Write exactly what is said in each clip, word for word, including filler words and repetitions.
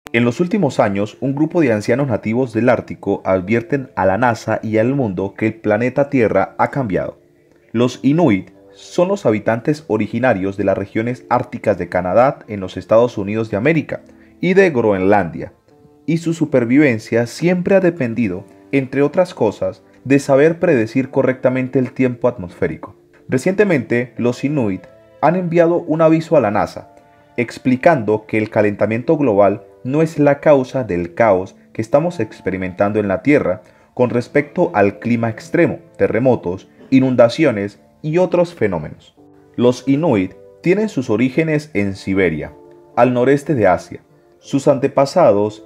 En los últimos años, un grupo de ancianos nativos del Ártico advierten a la NASA y al mundo que el planeta Tierra ha cambiado. Los Inuit son los habitantes originarios de las regiones árticas de Canadá en los Estados Unidos de América y de Groenlandia, y su supervivencia siempre ha dependido, entre otras cosas, de saber predecir correctamente el tiempo atmosférico. Recientemente, los Inuit han enviado un aviso a la NASA, explicando que el calentamiento global no es la causa del caos que estamos experimentando en la Tierra con respecto al clima extremo, terremotos, inundaciones y otros fenómenos. Los Inuit tienen sus orígenes en Siberia, al noreste de Asia. Sus antepasados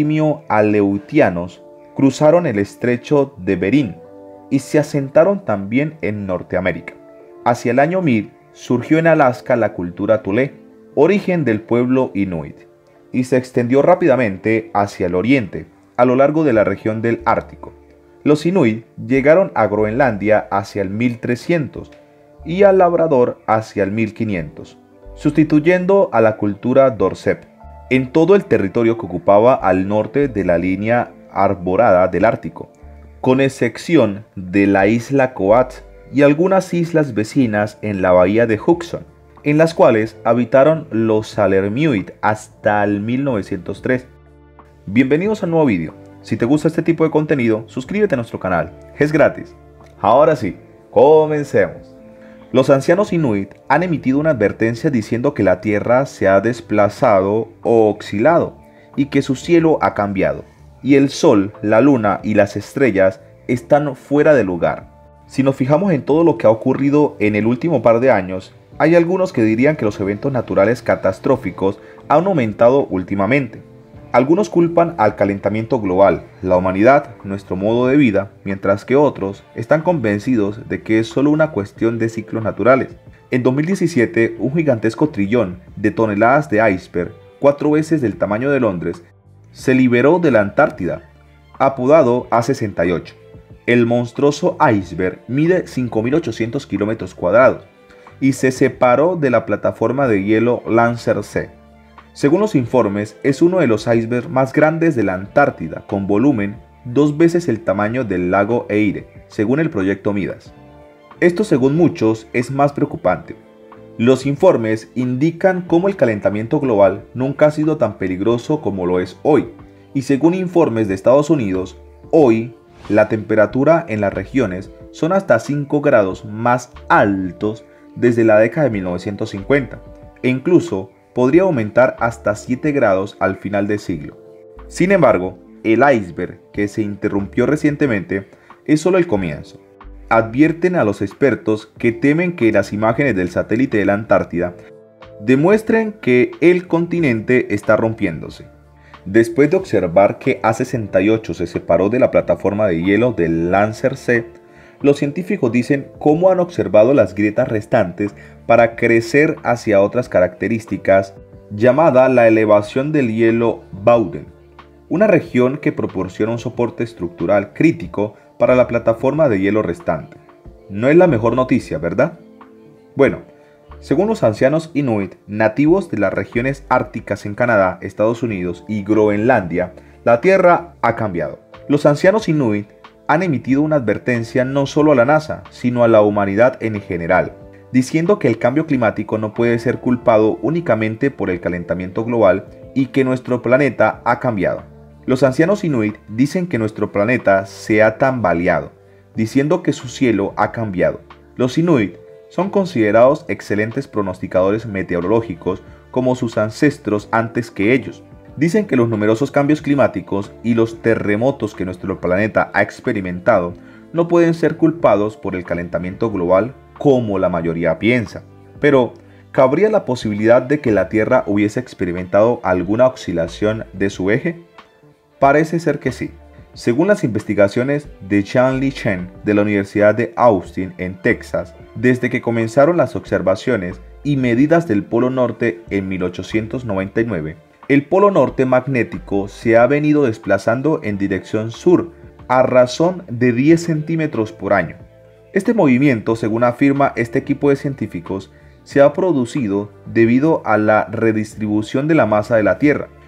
esquimio-aleutianos cruzaron el estrecho de Bering y se asentaron también en Norteamérica. Hacia el año mil surgió en Alaska la cultura Thule, origen del pueblo Inuit, y se extendió rápidamente hacia el oriente, a lo largo de la región del Ártico. Los Inuit llegaron a Groenlandia hacia el mil trescientos y a Labrador hacia el mil quinientos, sustituyendo a la cultura Dorsep en todo el territorio que ocupaba al norte de la línea arborada del Ártico, con excepción de la isla Coat y algunas islas vecinas en la bahía de Hudson, en las cuales habitaron los Salermuit hasta el mil novecientos tres. Bienvenidos al nuevo vídeo. Si te gusta este tipo de contenido, suscríbete a nuestro canal, es gratis. Ahora sí, comencemos. Los ancianos Inuit han emitido una advertencia diciendo que la Tierra se ha desplazado o oscilado y que su cielo ha cambiado, y el Sol, la Luna y las estrellas están fuera de lugar. Si nos fijamos en todo lo que ha ocurrido en el último par de años, hay algunos que dirían que los eventos naturales catastróficos han aumentado últimamente. Algunos culpan al calentamiento global, la humanidad, nuestro modo de vida, mientras que otros están convencidos de que es solo una cuestión de ciclos naturales. En dos mil diecisiete, un gigantesco trillón de toneladas de iceberg, cuatro veces del tamaño de Londres, se liberó de la Antártida, apodado A sesenta y ocho. El monstruoso iceberg mide cinco mil ochocientos kilómetros cuadrados y se separó de la plataforma de hielo Lancer C. Según los informes, es uno de los icebergs más grandes de la Antártida, con volumen dos veces el tamaño del lago Eire, según el proyecto Midas. Esto, según muchos, es más preocupante. Los informes indican cómo el calentamiento global nunca ha sido tan peligroso como lo es hoy, y según informes de Estados Unidos, hoy la temperatura en las regiones son hasta cinco grados más altos desde la década de mil novecientos cincuenta, e incluso podría aumentar hasta siete grados al final del siglo. Sin embargo, el iceberg, que se interrumpió recientemente, es solo el comienzo. Advierten a los expertos que temen que las imágenes del satélite de la Antártida demuestren que el continente está rompiéndose. Después de observar que A sesenta y ocho se separó de la plataforma de hielo del Lancer C, los científicos dicen cómo han observado las grietas restantes para crecer hacia otras características, llamada la elevación del hielo Bowden, una región que proporciona un soporte estructural crítico para la plataforma de hielo restante. No es la mejor noticia, ¿verdad? Bueno, según los ancianos Inuit, nativos de las regiones árticas en Canadá, Estados Unidos y Groenlandia, la Tierra ha cambiado. Los ancianos Inuit han emitido una advertencia no solo a la NASA, sino a la humanidad en general, diciendo que el cambio climático no puede ser culpado únicamente por el calentamiento global y que nuestro planeta ha cambiado. Los ancianos Inuit dicen que nuestro planeta se ha tambaleado, diciendo que su cielo ha cambiado. Los Inuit son considerados excelentes pronosticadores meteorológicos como sus ancestros antes que ellos. Dicen que los numerosos cambios climáticos y los terremotos que nuestro planeta ha experimentado no pueden ser culpados por el calentamiento global como la mayoría piensa. Pero, ¿cabría la posibilidad de que la Tierra hubiese experimentado alguna oscilación de su eje? Parece ser que sí. Según las investigaciones de Xianli Chen de la Universidad de Austin en Texas, desde que comenzaron las observaciones y medidas del Polo Norte en mil ochocientos noventa y nueve, el polo norte magnético se ha venido desplazando en dirección sur a razón de diez centímetros por año. Este movimiento, según afirma este equipo de científicos, se ha producido debido a la redistribución de la masa de la Tierra,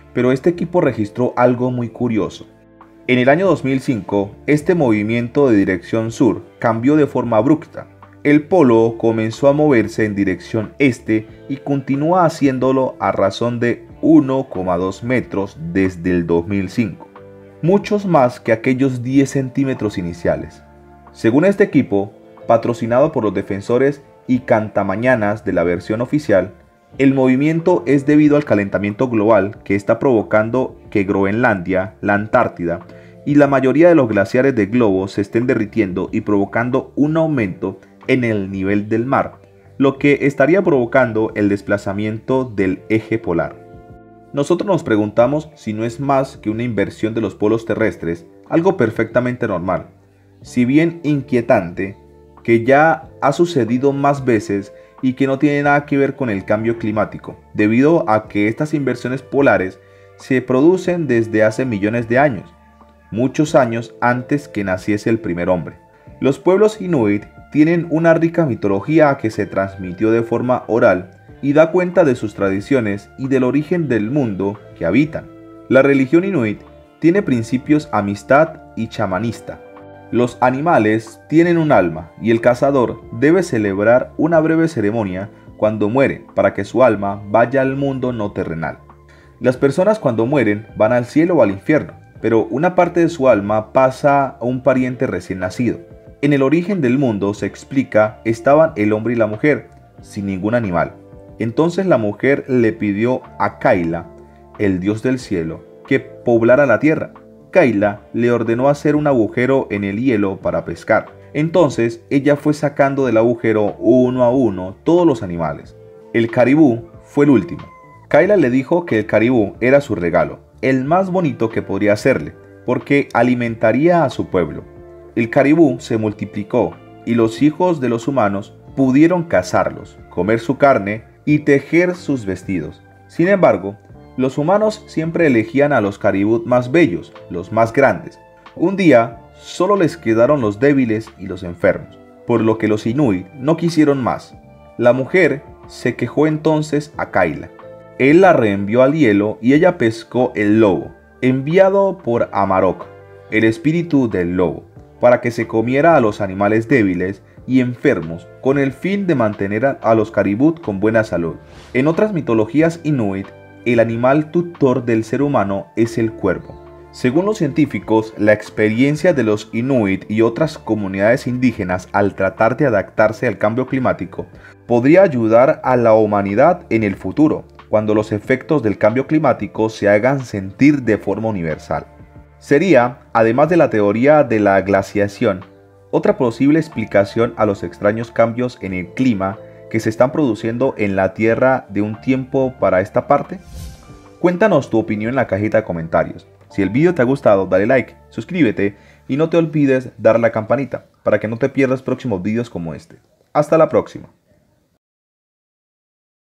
pero este equipo registró algo muy curioso. En el año dos mil cinco, este movimiento de dirección sur cambió de forma abrupta. El polo comenzó a moverse en dirección este y continúa haciéndolo a razón de uno coma dos metros desde el dos mil cinco, muchos más que aquellos diez centímetros iniciales. Según este equipo, patrocinado por los defensores y cantamañanas de la versión oficial, el movimiento es debido al calentamiento global que está provocando que Groenlandia, la Antártida y la mayoría de los glaciares del globo se estén derritiendo y provocando un aumento en el nivel del mar, lo que estaría provocando el desplazamiento del eje polar. Nosotros nos preguntamos si no es más que una inversión de los polos terrestres, algo perfectamente normal, si bien inquietante, que ya ha sucedido más veces y que no tiene nada que ver con el cambio climático, debido a que estas inversiones polares se producen desde hace millones de años, muchos años antes que naciese el primer hombre. Los pueblos inuit tienen una rica mitología que se transmitió de forma oral y da cuenta de sus tradiciones y del origen del mundo que habitan. La religión inuit tiene principios amistad y chamanista. Los animales tienen un alma y el cazador debe celebrar una breve ceremonia cuando muere para que su alma vaya al mundo no terrenal. Las personas cuando mueren van al cielo o al infierno, pero una parte de su alma pasa a un pariente recién nacido. En el origen del mundo se explica estaban el hombre y la mujer, sin ningún animal. Entonces la mujer le pidió a Kaila, el dios del cielo, que poblara la tierra. Kaila le ordenó hacer un agujero en el hielo para pescar. Entonces ella fue sacando del agujero uno a uno todos los animales. El caribú fue el último. Kaila le dijo que el caribú era su regalo, el más bonito que podría hacerle, porque alimentaría a su pueblo. El caribú se multiplicó y los hijos de los humanos pudieron cazarlos, comer su carne y tejer sus vestidos. Sin embargo, los humanos siempre elegían a los caribú más bellos, los más grandes. Un día, solo les quedaron los débiles y los enfermos, por lo que los inuit no quisieron más. La mujer se quejó entonces a Kaila. Él la reenvió al hielo y ella pescó el lobo, enviado por Amarok, el espíritu del lobo, para que se comiera a los animales débiles y enfermos con el fin de mantener a los caribú con buena salud. En otras mitologías inuit, el animal tutor del ser humano es el cuervo. Según los científicos, la experiencia de los inuit y otras comunidades indígenas al tratar de adaptarse al cambio climático podría ayudar a la humanidad en el futuro, cuando los efectos del cambio climático se hagan sentir de forma universal. Sería, además de la teoría de la glaciación, otra posible explicación a los extraños cambios en el clima que se están produciendo en la Tierra de un tiempo para esta parte. Cuéntanos tu opinión en la cajita de comentarios. Si el vídeo te ha gustado, dale like, suscríbete y no te olvides dar la campanita para que no te pierdas próximos vídeos como este. Hasta la próxima.